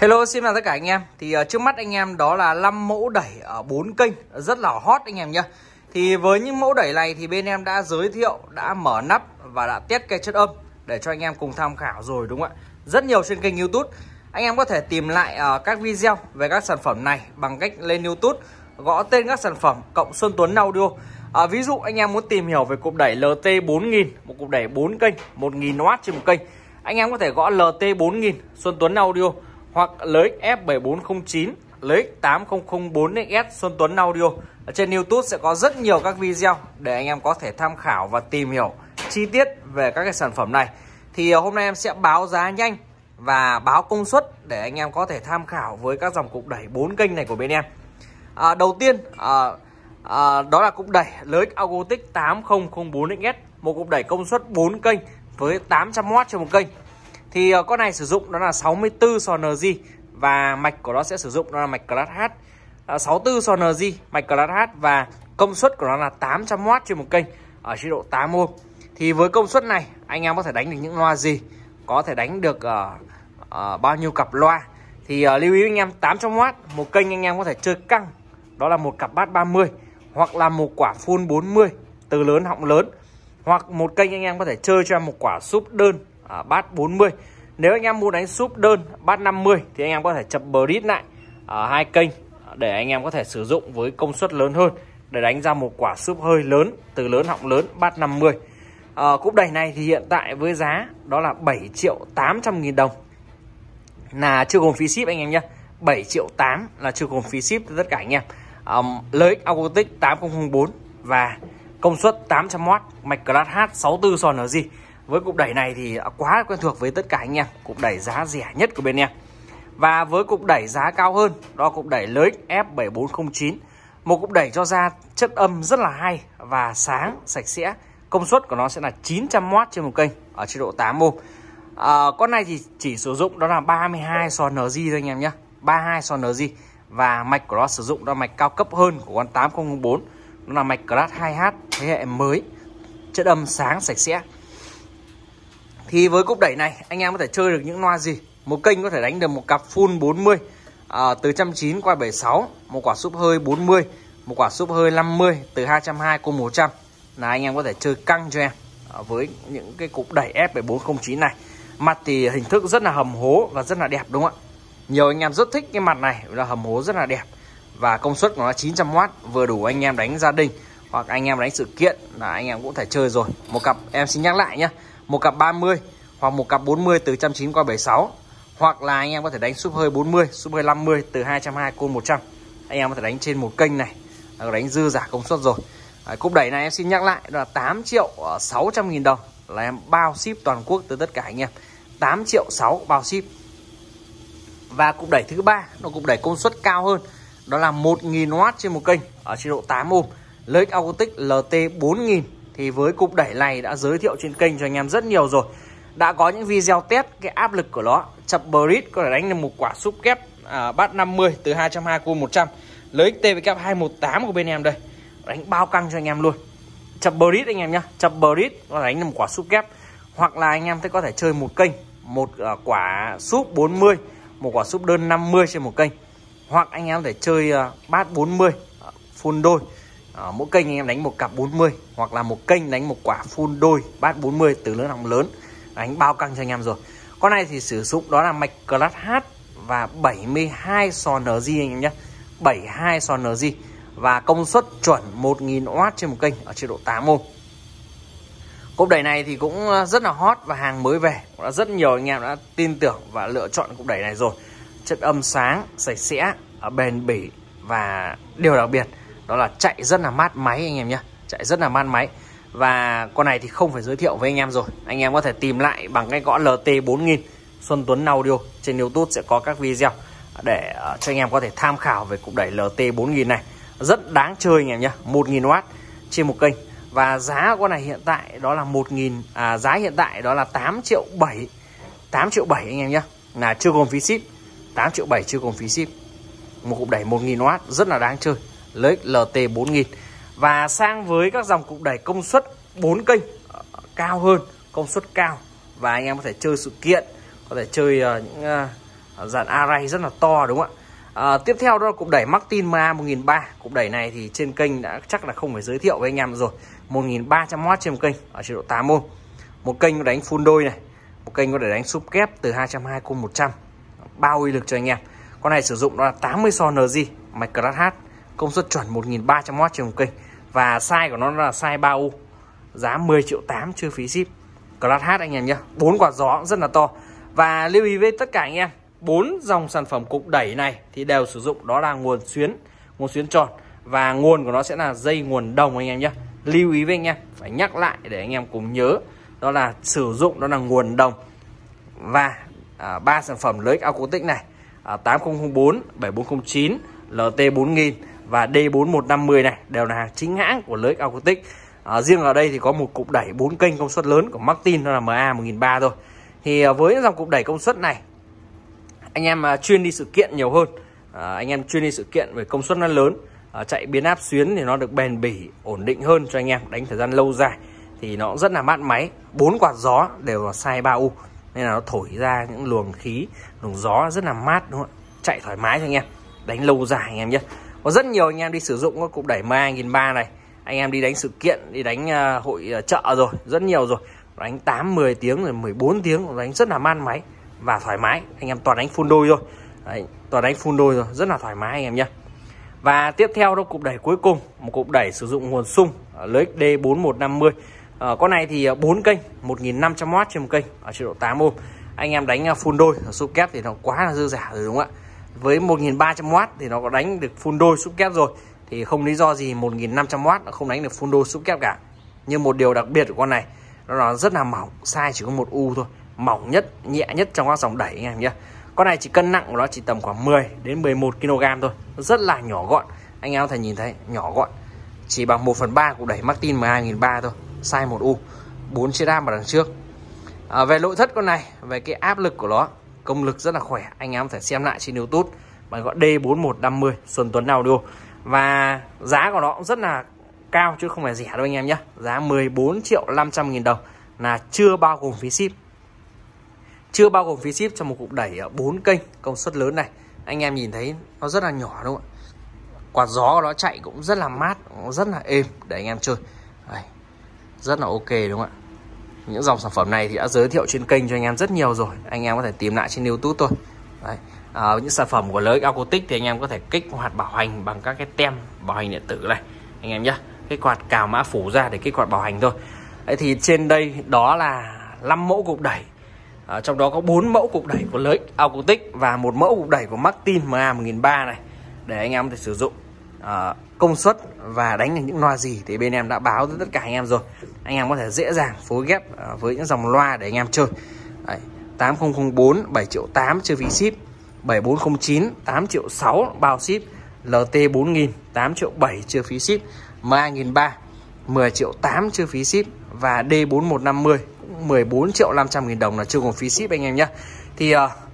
Hello, xin chào tất cả anh em. Thì trước mắt anh em đó là 5 mẫu đẩy ở 4 kênh rất là hot anh em nhé. Thì với những mẫu đẩy này thì bên em đã giới thiệu, đã mở nắp và đã test cái chất âm để cho anh em cùng tham khảo rồi, đúng không ạ? Rất nhiều trên kênh YouTube. Anh em có thể tìm lại các video về các sản phẩm này bằng cách lên YouTube, gõ tên các sản phẩm cộng Xuân Tuấn Audio. Ví dụ anh em muốn tìm hiểu về cục đẩy LT4000, một cục đẩy 4 kênh 1000W trên một kênh, anh em có thể gõ LT4000 Xuân Tuấn Audio hoặc LXF7409, LX8004XS Xuân Tuấn Audio. Ở trên YouTube sẽ có rất nhiều các video để anh em có thể tham khảo và tìm hiểu chi tiết về các cái sản phẩm này. Thì hôm nay em sẽ báo giá nhanh và báo công suất để anh em có thể tham khảo với các dòng cục đẩy 4 kênh này của bên em. Đầu tiên đó là cục đẩy LX Augotic 8004XS, một cục đẩy công suất 4 kênh với 800W trên một kênh. Thì con này sử dụng đó là 64 SONG và mạch của nó sẽ sử dụng đó là mạch Class H, 64 SONG mạch Class H và công suất của nó là 800W trên một kênh ở chế độ 8 ohm. Thì với công suất này anh em có thể đánh được những loa gì, có thể đánh được bao nhiêu cặp loa. Thì lưu ý anh em, 800W một kênh anh em có thể chơi căng, đó là một cặp bass 30 hoặc là một quả full 40 từ lớn họng lớn, hoặc một kênh anh em có thể chơi cho em một quả súp đơn bass 40. Nếu anh em muốn đánh súp đơn bass 50 thì anh em có thể chập bridge lại hai kênh để anh em có thể sử dụng với công suất lớn hơn để đánh ra một quả súp hơi lớn từ lớn họng lớn bass 50. Cúp đẩy này thì hiện tại với giá đó là 7.800.000 đồng là chưa gồm phí ship anh em nhé. 7.800.000 là chưa gồm phí ship cho tất cả anh em. LX Augotic 8004 và công suất 800W, mạch Class H, 64 SONG. Với cục đẩy này thì quá quen thuộc với tất cả anh em, cục đẩy giá rẻ nhất của bên em. Và với cục đẩy giá cao hơn, đó là cục đẩy LXF7409, một cục đẩy cho ra chất âm rất là hay và sáng, sạch sẽ. Công suất của nó sẽ là 900W trên một kênh ở chế độ 8 ohm. Con này thì chỉ sử dụng đó là 32 SONG thôi anh em nhé, 32 SONG và mạch của nó sử dụng đó là mạch cao cấp hơn của con 8004, đó là mạch Class 2H thế hệ mới, chất âm sáng sạch sẽ. Thì với cục đẩy này anh em có thể chơi được những loa gì? Một kênh có thể đánh được một cặp full 40 từ 190 qua 76, một quả súp hơi 40, một quả súp hơi 50 từ 220 qua 100 là anh em có thể chơi căng cho em với những cái cục đẩy F7409 này. Mặt thì hình thức rất là hầm hố và rất là đẹp, đúng không ạ? Nhiều anh em rất thích cái mặt này, là hầm hố rất là đẹp và công suất của nó 900W, vừa đủ anh em đánh gia đình hoặc anh em đánh sự kiện là anh em cũng thể chơi rồi. Một cặp, em xin nhắc lại nhé, một cặp 30 hoặc một cặp 40 từ 190 qua 76, hoặc là anh em có thể đánh súp hơi 40, súp hơi 50 từ 220 qua 100. Anh em có thể đánh trên một kênh này, đánh dư giả công suất rồi. Cúp đẩy này em xin nhắc lại đó là 8.600.000 đồng là em bao ship toàn quốc tới tất cả anh em. 8.600.000 bao ship. Và cục đẩy thứ ba là cục đẩy công suất cao hơn, đó là 1000W trên một kênh ở chế độ 8 ohm, LX Augotic LT4000. Thì với cục đẩy này đã giới thiệu trên kênh cho anh em rất nhiều rồi, đã có những video test cái áp lực của nó, chập bridge có thể đánh được một quả súp kép bass 50 từ 220 qua 100, LX TVK 218 của bên em đây, đánh bao căng cho anh em luôn. Chập bridge anh em nhá, chập bridge có thể đánh được một quả súp kép, hoặc là anh em có thể chơi một kênh, một quả súp 40, một quả súp đơn 50 trên một kênh, hoặc anh em có thể chơi bass 40 full đôi. Mỗi kênh anh em đánh một cặp 40, hoặc là một kênh đánh một quả full đôi bass 40 từ lớn họng lớn, đánh bao căng cho anh em rồi. Con này thì sử dụng đó là mạch Class H và 72 SONG anh em nhé, 72 SONG và công suất chuẩn 1000W trên một kênh ở chế độ 8 ohm. Cục đẩy này thì cũng rất là hot và hàng mới về, rất nhiều anh em đã tin tưởng và lựa chọn cục đẩy này rồi. Chất âm sáng, sạch sẽ, bền bỉ và điều đặc biệt đó là chạy rất là mát máy anh em nhé, chạy rất là mát máy. Và con này thì không phải giới thiệu với anh em rồi, anh em có thể tìm lại bằng cái gõ LT4000 Xuân Tuấn Audio. Trên YouTube sẽ có các video để cho anh em có thể tham khảo về cục đẩy LT4000 này. Rất đáng chơi anh em nhé, 1000W trên một kênh. Và giá con này hiện tại đó là giá hiện tại đó là 8.700.000, 8.700.000 anh em nhé, là chưa gồm phí ship. 8.700.000 chưa gồm phí ship. Một cục đẩy 1000W rất là đáng chơi, LX LT4000. Và sang với các dòng cục đẩy công suất 4 kênh cao hơn, công suất cao, và anh em có thể chơi sự kiện, có thể chơi những dàn array rất là to đúng không ạ? Tiếp theo đó là cục đẩy Martin MA1300. Cục đẩy này thì trên kênh đã chắc là không phải giới thiệu với anh em rồi. 1300W trên một kênh ở chế độ 8 ohm. Một kênh có đánh full đôi này, một kênh có thể đánh sub kép từ 220 cùng 100, bao uy lực cho anh em. Con này sử dụng đó là 80 so NG, mạch Class H, công suất chuẩn 1300W trên một kênh và size của nó là size 3U, giá 10.8 triệu chưa phí ship. Class H anh em nhé, 4 quạt gió rất là to. Và lưu ý với tất cả anh em, 4 dòng sản phẩm cục đẩy này thì đều sử dụng đó là nguồn xuyến tròn và nguồn của nó sẽ là dây nguồn đồng anh em nhé. Lưu ý với anh em, phải nhắc lại để anh em cùng nhớ, đó là sử dụng đó là nguồn đồng. Và 3 sản phẩm LX Acoustic này, 8004, 7409, LT4000 và D4150 này đều là hàng chính hãng của LX Acoustic. Riêng ở đây thì có một cục đẩy 4 kênh công suất lớn của Martin, đó là MA1300 thôi. Thì với dòng cục đẩy công suất này, anh em chuyên đi sự kiện nhiều hơn, anh em chuyên đi sự kiện về công suất nó lớn, chạy biến áp xuyến thì nó được bền bỉ, ổn định hơn cho anh em đánh thời gian lâu dài, thì nó rất là mát máy. 4 quạt gió đều là size 3U nên là nó thổi ra những luồng khí, luồng gió rất là mát đúng không ạ? Chạy thoải mái cho anh em đánh lâu dài anh em nhé. Có rất nhiều anh em đi sử dụng cái cục đẩy MA1300 này, anh em đi đánh sự kiện, đi đánh hội chợ rồi, rất nhiều rồi, đánh 8-10 tiếng rồi 14 tiếng, đánh rất là man máy và thoải mái. Anh em toàn đánh full đôi thôi. Đấy, toàn đánh full đôi rồi, rất là thoải mái anh em nhé. Và tiếp theo đó cục đẩy cuối cùng, một cục đẩy sử dụng nguồn xung LX D4150. Con này thì 4 kênh, 1500W trên một kênh ở chế độ 8 ohm. Anh em đánh full đôi ở sub kép thì nó quá là dư giả rồi đúng không ạ? Với 1300W thì nó có đánh được full đôi sub kép rồi, thì không lý do gì 1500W nó không đánh được full đôi sub kép cả. Nhưng một điều đặc biệt của con này, nó rất là mỏng, size chỉ có 1U thôi, mỏng nhất, nhẹ nhất trong các dòng đẩy anh em nhé. Con này chỉ cân nặng của nó chỉ tầm khoảng 10 đến 11 kg thôi, rất là nhỏ gọn. Anh em có thể nhìn thấy nhỏ gọn, chỉ bằng 1/3 cục đẩy Martin MA1300 thôi, size 1U, 4 chiếc áp vào đằng trước. Về nội thất con này, về cái áp lực của nó, công lực rất là khỏe, anh em có thể xem lại trên YouTube bằng gọi D4150 Xuân Tuấn Audio. Và giá của nó cũng rất là cao chứ không phải rẻ đâu anh em nhé. Giá 14.500.000 đồng là chưa bao gồm phí ship. Chưa bao gồm phí ship cho một cục đẩy 4 kênh công suất lớn này. Anh em nhìn thấy nó rất là nhỏ đúng không ạ? Quạt gió của nó chạy cũng rất là mát, rất là êm để anh em chơi. Đây, rất là ok đúng không ạ? Những dòng sản phẩm này thì đã giới thiệu trên kênh cho anh em rất nhiều rồi, anh em có thể tìm lại trên YouTube thôi. Đấy. Những sản phẩm của LX Acoustic thì anh em có thể kích hoạt bảo hành bằng các cái tem bảo hành điện tử này anh em nhé. Cái quạt cào mã phủ ra để kích hoạt bảo hành thôi. Đấy, thì trên đây đó là 5 mẫu cục đẩy, trong đó có 4 mẫu cục đẩy của LX Acoustic và một mẫu cục đẩy của Martin MA1300 này, để anh em có thể sử dụng công suất và đánh được những loa gì thì bên em đã báo tới tất cả anh em rồi. Anh em có thể dễ dàng phối ghép với những dòng loa để anh em chơi. Đấy, 8004 7.8 triệu chưa phí ship, 7409 8.6 triệu bao ship, LT4000 8.7 triệu chưa phí ship, MA1300 10.8 triệu chưa phí ship và D4150 14.500.000 đồng là chưa gồm phí ship anh em nhé. Thì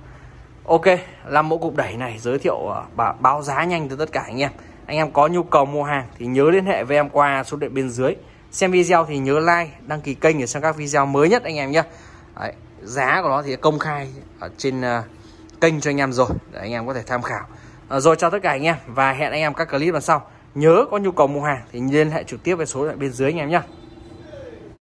ok, 5 mẫu cục đẩy này giới thiệu báo giá nhanh tới tất cả anh em. Anh em có nhu cầu mua hàng thì nhớ liên hệ với em qua số điện bên dưới. Xem video thì nhớ like, đăng ký kênh để xem các video mới nhất anh em nhé. Đấy, giá của nó thì công khai ở trên kênh cho anh em rồi, để anh em có thể tham khảo. Rồi chào tất cả anh em và hẹn anh em các clip lần sau. Nhớ có nhu cầu mua hàng thì liên hệ trực tiếp với số điện bên dưới anh em nhé.